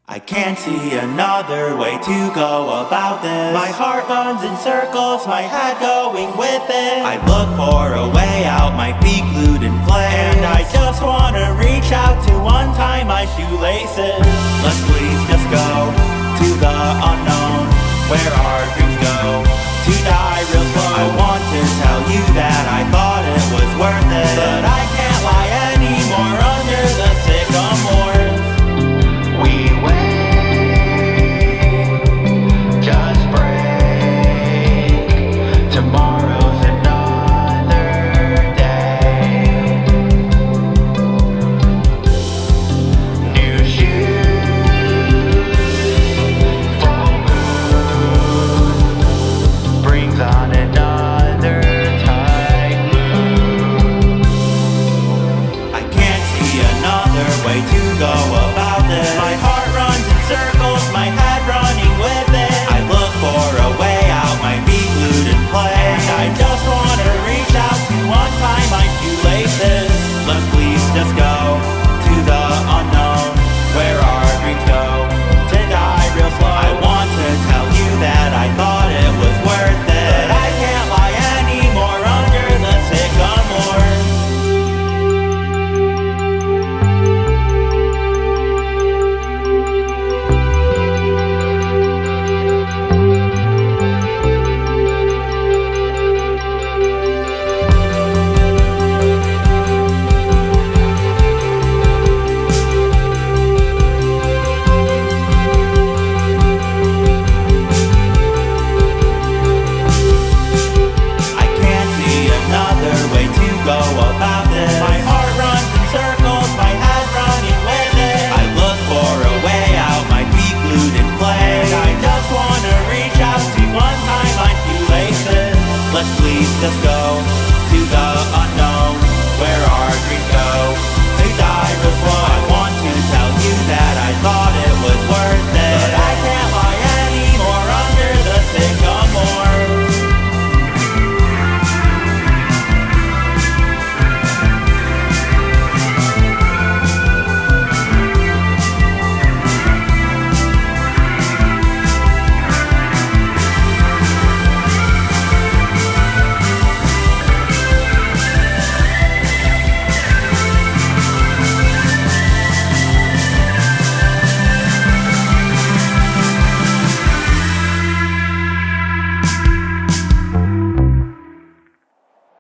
I can't see another way to go about this. My heart runs in circles, my head going with it. I look for a way out, my feet glued in place, and I just wanna reach out to untie my shoelaces. Let's please just go to the unknown, where our dreams go to die real slow. I want to tell you that I thought it was worth it, but I